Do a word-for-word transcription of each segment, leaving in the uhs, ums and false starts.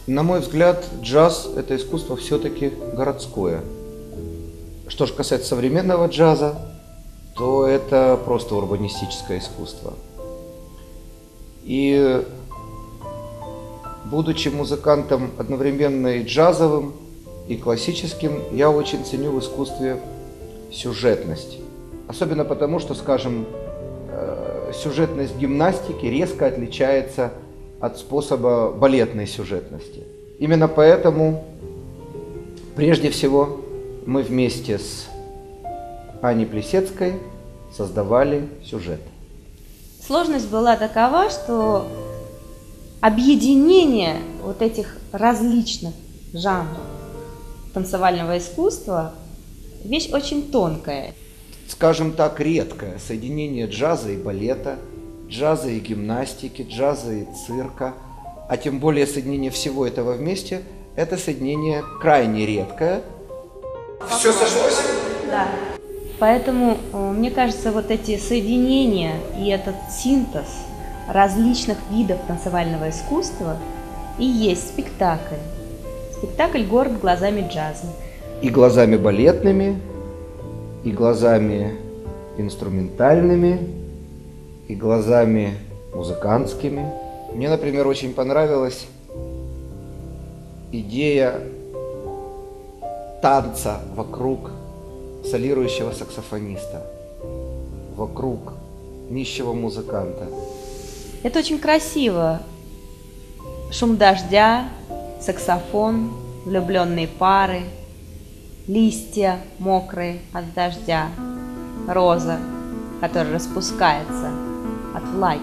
На мой взгляд, джаз – это искусство все-таки городское. Что же касается современного джаза, то это просто урбанистическое искусство. И будучи музыкантом одновременно и джазовым, и классическим, я очень ценю в искусстве сюжетность. Особенно потому, что, скажем, сюжетность гимнастики резко отличается от способа балетной сюжетности. Именно поэтому, прежде всего, мы вместе с Аней Плисецкой создавали сюжет. Сложность была такова, что объединение вот этих различных жанров танцевального искусства – вещь очень тонкая. Скажем так, редкое соединение джаза и балета, джаза и гимнастики, джаза и цирка, а тем более соединение всего этого вместе – это соединение крайне редкое. Все сошлось? Да. Поэтому, мне кажется, вот эти соединения и этот синтез различных видов танцевального искусства и есть спектакль. Спектакль «Город глазами джаза». И глазами балетными, и глазами инструментальными, и глазами музыкантскими. Мне, например, очень понравилась идея танца вокруг солирующего саксофониста, вокруг нищего музыканта. Это очень красиво. Шум дождя, саксофон, влюбленные пары, листья мокрые от дождя, роза, которая распускается от влаги.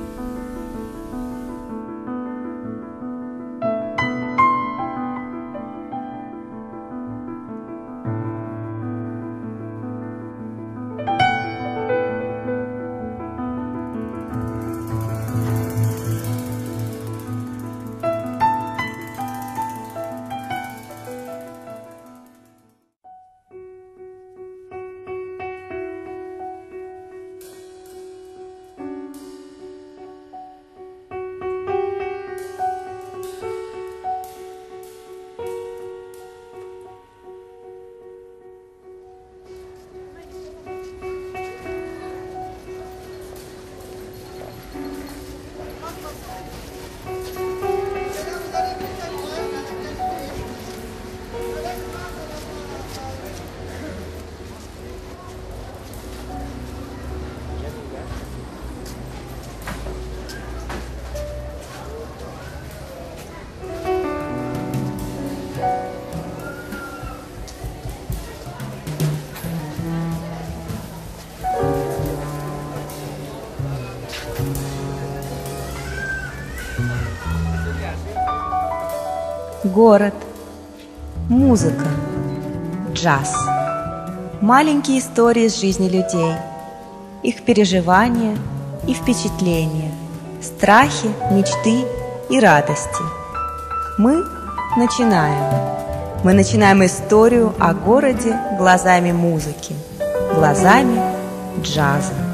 Город, музыка, джаз. Маленькие истории из жизни людей, их переживания и впечатления, страхи, мечты и радости. Мы начинаем. Мы начинаем историю о городе глазами музыки, глазами джаза.